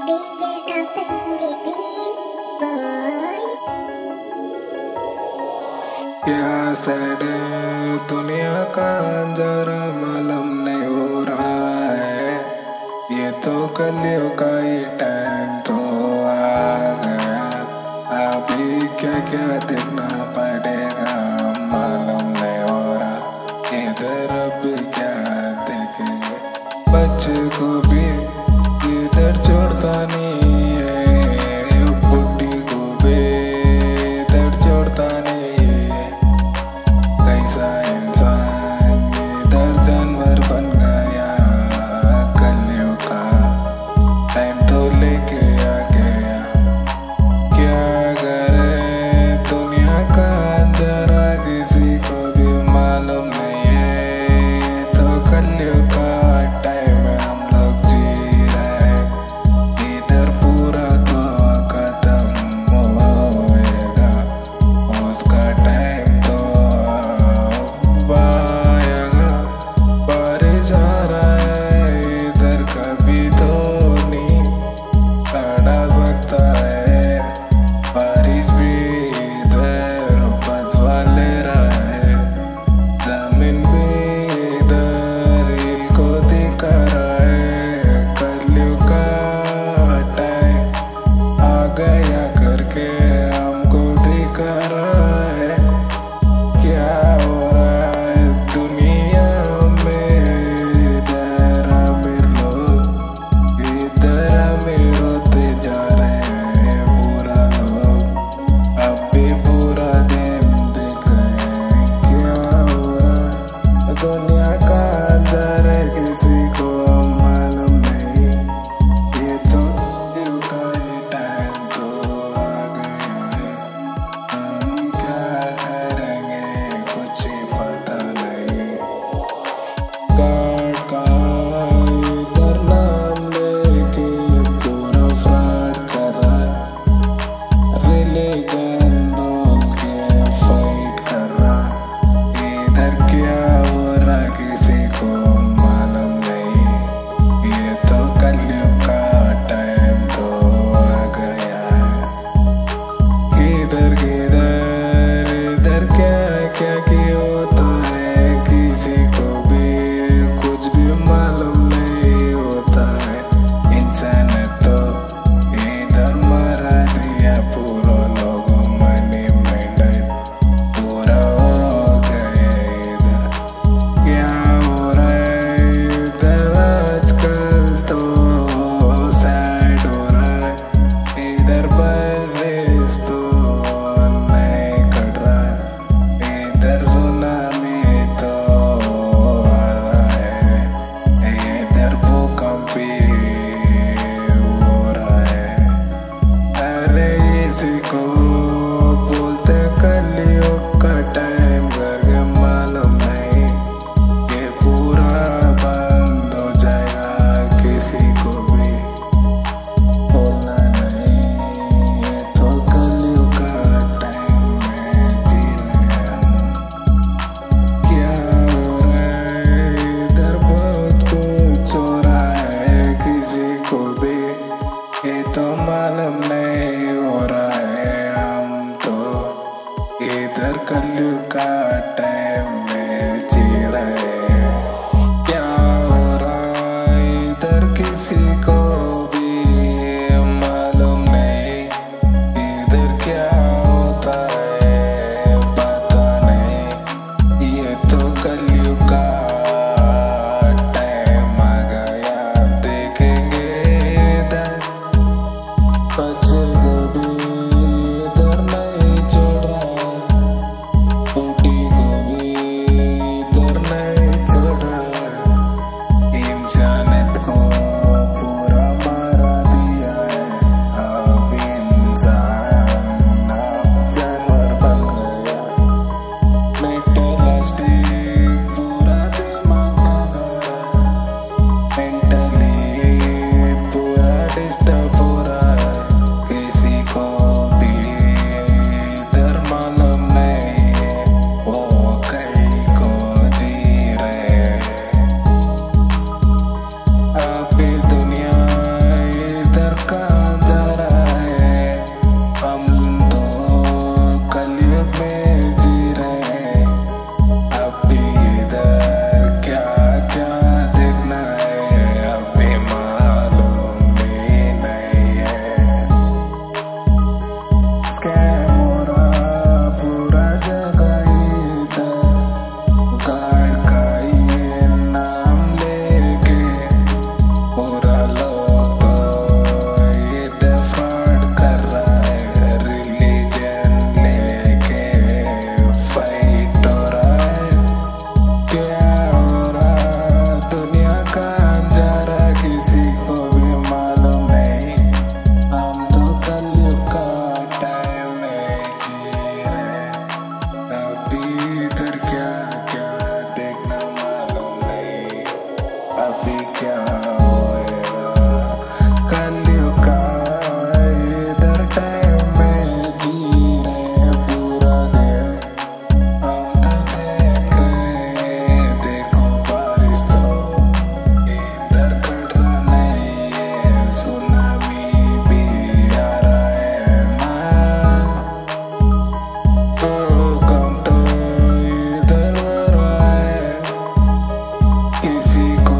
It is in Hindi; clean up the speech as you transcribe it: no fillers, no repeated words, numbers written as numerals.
DJ Kapan the beat boy. क्या सैड दुनिया का जरा मालूम नहीं हो रहा है। ये तो कलियों का ही टाइम तो आ गया। अभी क्या क्या देखना पड़ेगा मालूम नहीं हो रहा। इधर अब क्या देखेंगे, बच्चे को भी इधर छोड़ता नहीं है, बुढ़ी को भी इधर छोड़ता नहीं है। कैसा इंसान इधर जानवर बन गया, कलियों का टाइम तो लेके आ गया। क्या करे दुनिया का जरा किसी को भी मालूम नहीं है। तो कलियों का टाइम हम लोग जी रहे, इधर किसी को